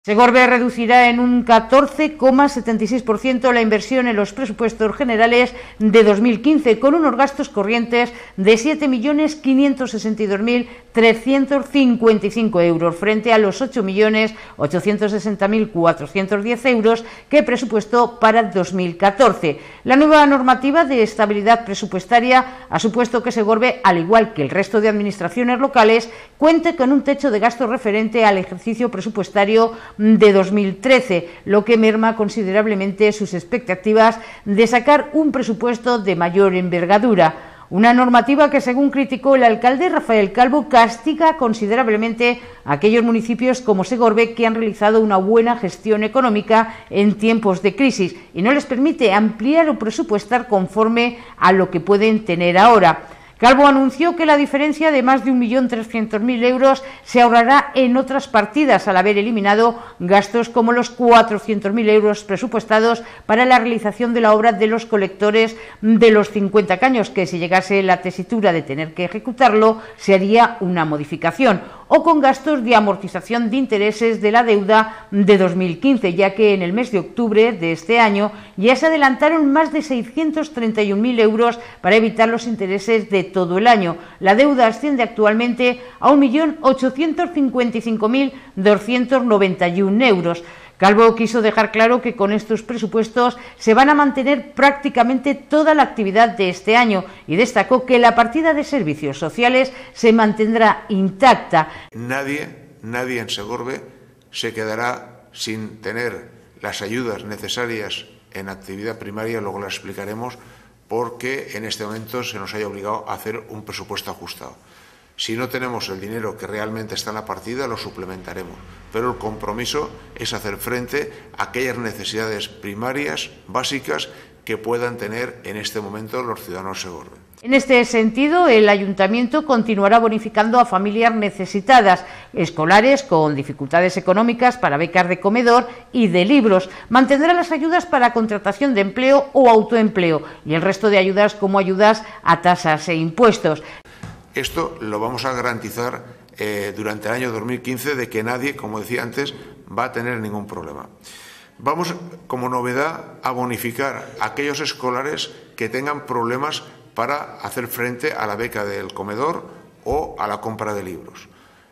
Segorbe reducirá en un 14,76% la inversión en los presupuestos generales de 2015, con unos gastos corrientes de 7.562.355 euros, frente a los 8.860.410 euros que presupuestó para 2014. La nueva normativa de estabilidad presupuestaria ha supuesto que Segorbe, al igual que el resto de administraciones locales, cuente con un techo de gasto referente al ejercicio presupuestario de 2013, lo que merma considerablemente sus expectativas de sacar un presupuesto de mayor envergadura. Una normativa que, según criticó el alcalde Rafael Calvo, castiga considerablemente a aquellos municipios como Segorbe que han realizado una buena gestión económica en tiempos de crisis y no les permite ampliar o presupuestar conforme a lo que pueden tener ahora. Calvo anunció que la diferencia de más de 1.300.000 euros se ahorrará en otras partidas al haber eliminado gastos como los 400.000 euros presupuestados para la realización de la obra de los colectores de los 50 caños, que si llegase la tesitura de tener que ejecutarlo se haría una modificación, o con gastos de amortización de intereses de la deuda de 2015, ya que en el mes de octubre de este año ya se adelantaron más de 631.000 euros para evitar los intereses de todo el año. La deuda asciende actualmente a 1.855.291 euros. Calvo quiso dejar claro que con estos presupuestos se van a mantener prácticamente toda la actividad de este año y destacó que la partida de servicios sociales se mantendrá intacta. Nadie en Segorbe se quedará sin tener las ayudas necesarias en actividad primaria, luego las explicaremos, porque en este momento se nos haya obligado a hacer un presupuesto ajustado. Si no tenemos el dinero que realmente está en la partida, lo suplementaremos. Pero el compromiso es hacer frente a aquellas necesidades primarias, básicas, que puedan tener en este momento los ciudadanos de Segorbe. En este sentido, el Ayuntamiento continuará bonificando a familias necesitadas, escolares con dificultades económicas para becas de comedor y de libros. Mantendrá las ayudas para contratación de empleo o autoempleo y el resto de ayudas como ayudas a tasas e impuestos. Esto lo vamos a garantizar durante el año 2015 de que nadie, como decía antes, va a tener ningún problema. Vamos, como novedad, a bonificar a aquellos escolares que tengan problemas para hacer frente a la beca del comedor o a la compra de libros.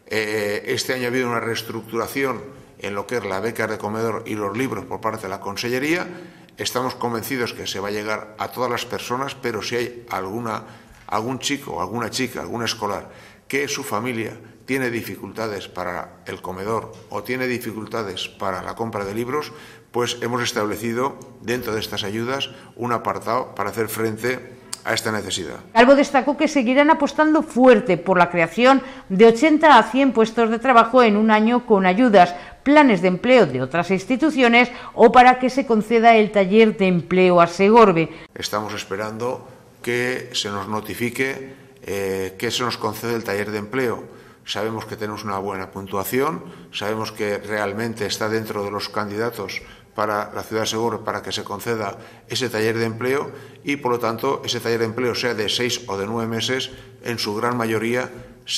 Este año ha habido una reestructuración en lo que es la beca de comedor y los libros por parte de la Consellería. Estamos convencidos que se va a llegar a todas las personas, pero si hay algún chico, alguna chica, algún escolar que su familia tiene dificultades para el comedor o tiene dificultades para la compra de libros, pues hemos establecido dentro de estas ayudas un apartado para hacer frente a esta necesidad. Calvo destacó que seguirán apostando fuerte por la creación de 80 a 100 puestos de trabajo en un año con ayudas, planes de empleo de otras instituciones o para que se conceda el taller de empleo a Segorbe. Estamos esperando que se nos notifique que se nos concede el taller de empleo. Sabemos que tenemos una buena puntuación, sabemos que realmente está dentro de los candidatos para la ciudad de Segorbe para que se conceda ese taller de empleo y, por lo tanto, ese taller de empleo, sea de 6 o de 9 meses, en su gran mayoría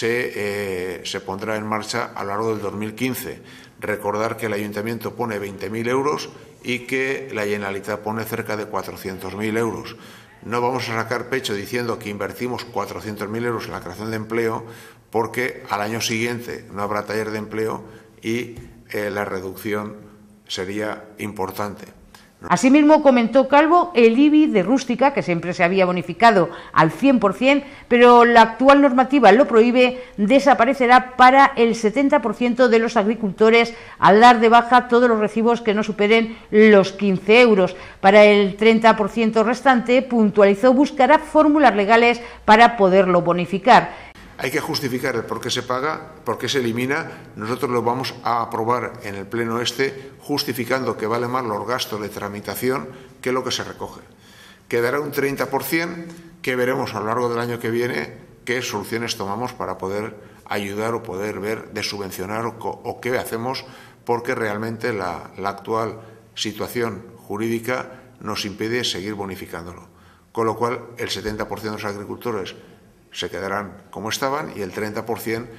se pondrá en marcha a lo largo del 2015. Recordar que el Ayuntamiento pone 20.000 euros y que la Generalitat pone cerca de 400.000 euros. No vamos a sacar pecho diciendo que invertimos 400.000 euros en la creación de empleo, porque al año siguiente no habrá taller de empleo y la reducción sería importante. Asimismo, comentó Calvo el IBI de rústica, que siempre se había bonificado al 100%, pero la actual normativa lo prohíbe, desaparecerá para el 70% de los agricultores al dar de baja todos los recibos que no superen los 15 euros. Para el 30% restante, puntualizó, buscará fórmulas legales para poderlo bonificar. Hay que justificar el por qué se paga, por qué se elimina. Nosotros lo vamos a aprobar en el pleno justificando que vale más los gastos de tramitación que lo que se recoge. Quedará un 30% que veremos a lo largo del año que viene qué soluciones tomamos para poder ayudar o poder ver de subvencionar o qué hacemos, porque realmente la actual situación jurídica nos impide seguir bonificándolo. Con lo cual, el 70% de los agricultores se quedarán como estaban y el 30%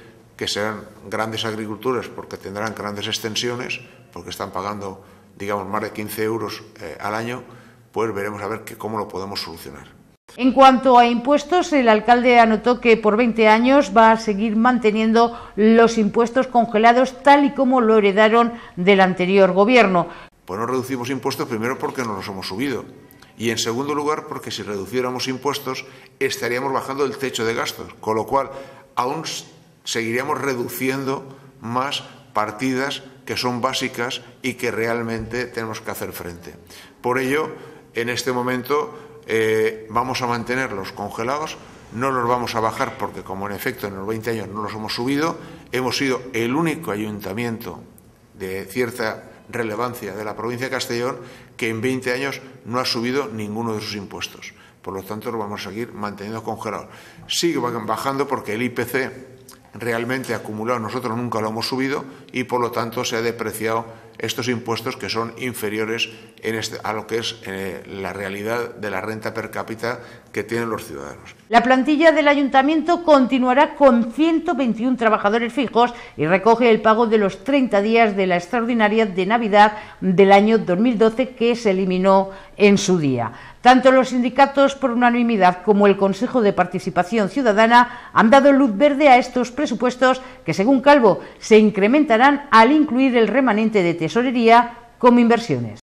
que serán grandes agricultores porque tendrán grandes extensiones, porque están pagando, digamos, más de 15 euros al año, pues veremos a ver cómo lo podemos solucionar. En cuanto a impuestos, el alcalde anotó que por 20 años va a seguir manteniendo los impuestos congelados tal y como lo heredaron del anterior gobierno. Pues no reducimos impuestos primero porque no los hemos subido y en segundo lugar porque si reduciéramos impuestos estaríamos bajando el techo de gastos, con lo cual aún seguiríamos reduciendo más partidas que son básicas y que realmente tenemos que hacer frente. Por ello, en este momento vamos a mantenerlos congelados, no los vamos a bajar porque, como en efecto en los 20 años no los hemos subido, hemos sido el único ayuntamiento de cierta relevancia de la provincia de Castellón que en 20 años no ha subido ninguno de sus impuestos. Por lo tanto, lo vamos a seguir manteniendo congelados. Sigue bajando porque el IPC realmente acumulado nosotros nunca lo hemos subido y por lo tanto se ha depreciado estos impuestos que son inferiores a lo que es la realidad de la renta per cápita que tienen los ciudadanos. La plantilla del ayuntamiento continuará con 121 trabajadores fijos y recoge el pago de los 30 días de la extraordinaria de Navidad del año 2012 que se eliminó en su día. Tanto los sindicatos por unanimidad como el Consejo de Participación Ciudadana han dado luz verde a estos presupuestos que, según Calvo, se incrementarán al incluir el remanente de tesorería como inversiones.